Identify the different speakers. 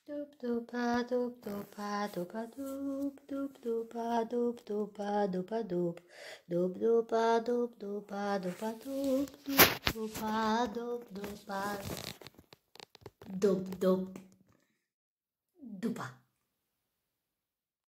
Speaker 1: Dup dupa dup dupa dupa dup dup dupa dup dupa dupa dup dup dupa dup dupa dupa dup dup dupa dup dupa dup dup dupa.